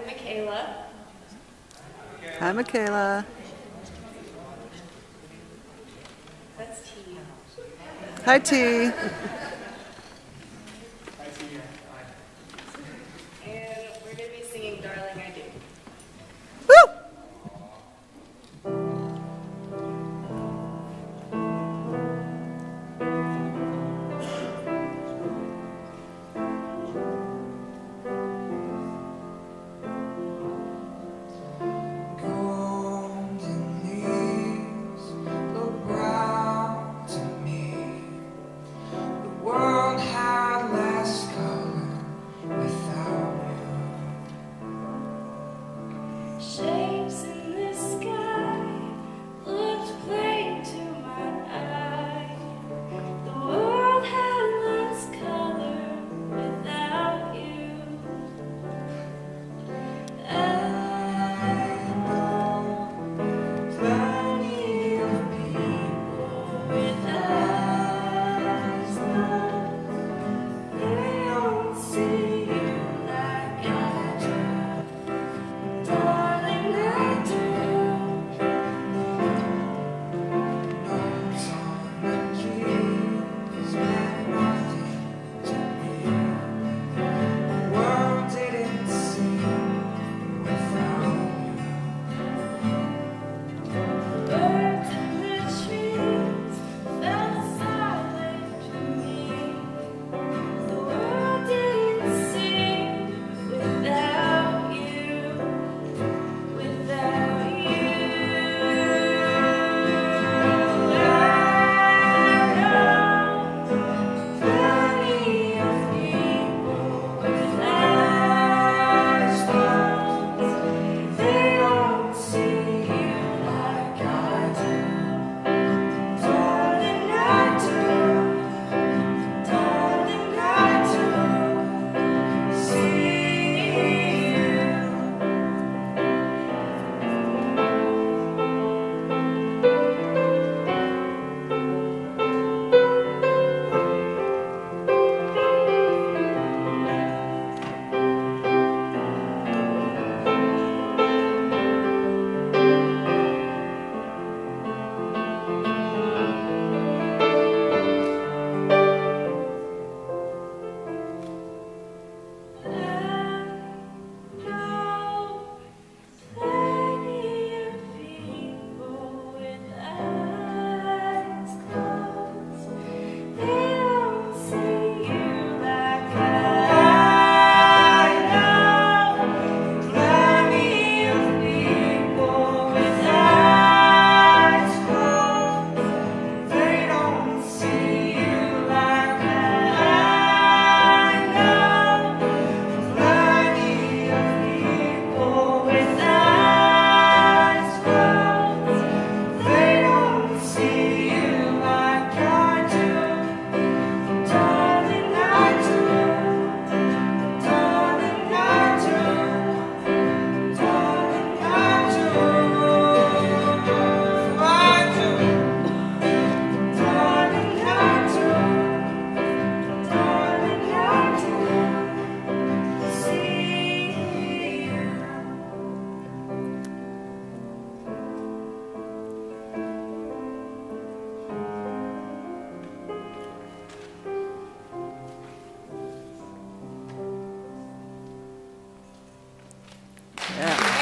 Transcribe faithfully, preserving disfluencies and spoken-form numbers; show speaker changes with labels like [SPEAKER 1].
[SPEAKER 1] Michaela.
[SPEAKER 2] Hi, Michaela.
[SPEAKER 1] That's T.
[SPEAKER 2] Hi, T.
[SPEAKER 1] And we're going to be singing Darling I Do.
[SPEAKER 2] Woo!
[SPEAKER 1] Shapes in the sky looked plain to my eye. The world had less color without you. I know plenty of people with eyes closed. They don't see you like I do. Darling, I do. Notes on the keys meant nothing to me. The world didn't sing without you. Birds in the trees fell silent to me. The world didn't sing without you. Without you, I know plenty of people with eyes closed. They don't see you like I do. Darling, I do. Darling, I do. See you.
[SPEAKER 2] Yeah.